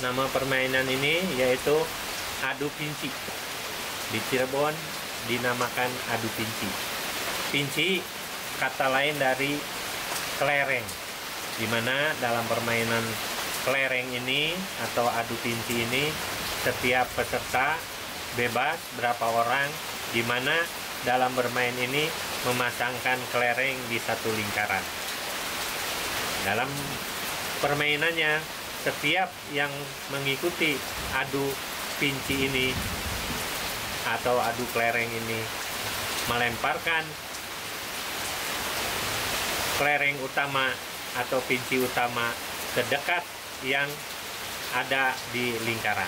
Nama permainan ini yaitu adu pinci. Di Cirebon dinamakan adu pinci. Pinci kata lain dari kelereng, di mana dalam permainan kelereng ini atau adu pinci ini setiap peserta bebas berapa orang, di mana dalam bermain ini memasangkan kelereng di satu lingkaran. Dalam permainannya, setiap yang mengikuti adu pinci ini atau adu kelereng ini melemparkan kelereng utama atau pinci utama terdekat yang ada di lingkaran.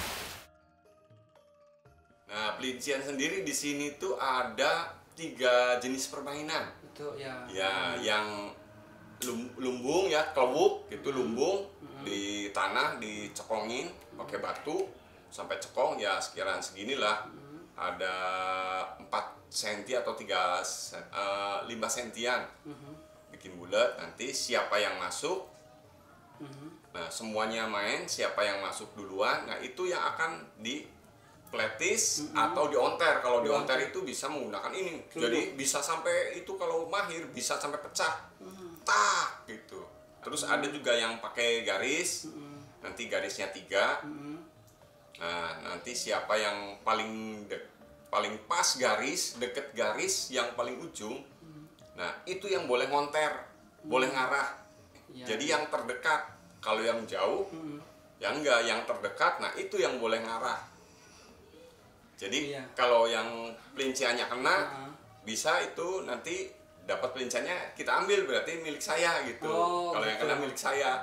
Nah, pelincian sendiri di sini tuh ada 3 jenis permainan. Itu ya. Ya, yang lumbung ya, kelewuk gitu, lumbung di tanah dicekongin pakai batu sampai cekong ya sekiranya seginilah. Ada 4 cm atau 5 sentian. Bikin bulat, nanti siapa yang masuk. Nah, semuanya main, siapa yang masuk duluan, nah itu yang akan dipletis atau dionter. Kalau dionter itu bisa menggunakan ini. Jadi bisa sampai itu, kalau mahir bisa sampai pecah. Tak gitu. Terus ada juga yang pakai garis. Nanti garisnya 3. Nah, nanti siapa yang paling pas garis, deket garis yang paling ujung. Nah, itu yang boleh ngonter, boleh ngarah. Ya. Jadi yang terdekat. Kalau yang jauh, ya enggak, yang terdekat, nah itu yang boleh ngarah. Jadi kalau yang pelinciannya kena, bisa itu nanti dapat pelinciannya kita ambil, berarti milik saya gitu. Kalau yang kena milik saya.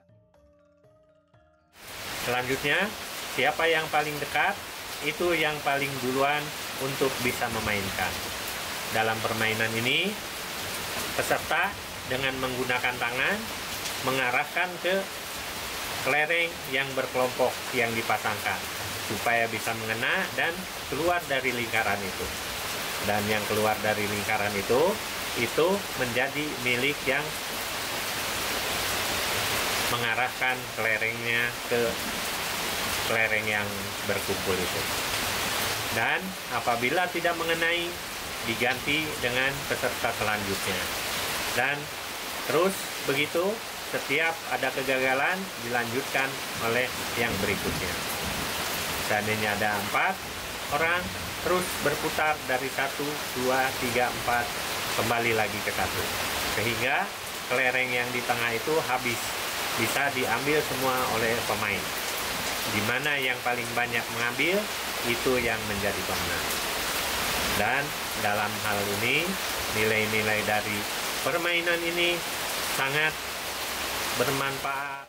Selanjutnya, siapa yang paling dekat, itu yang paling duluan untuk bisa memainkan. Dalam permainan ini, peserta dengan menggunakan tangan mengarahkan ke kelereng yang berkelompok yang dipasangkan supaya bisa mengena dan keluar dari lingkaran itu. Dan yang keluar dari lingkaran itu menjadi milik yang mengarahkan kelerengnya ke kelereng yang berkumpul itu. Dan apabila tidak mengenai, diganti dengan peserta selanjutnya. Dan terus begitu, setiap ada kegagalan dilanjutkan oleh yang berikutnya. Seandainya ada 4 orang, terus berputar dari 1, 2, 3, 4, kembali lagi ke 1. Sehingga kelereng yang di tengah itu habis, bisa diambil semua oleh pemain. Di mana yang paling banyak mengambil, itu yang menjadi pemenang. Dan dalam hal ini, nilai-nilai dari permainan ini sangat bermanfaat.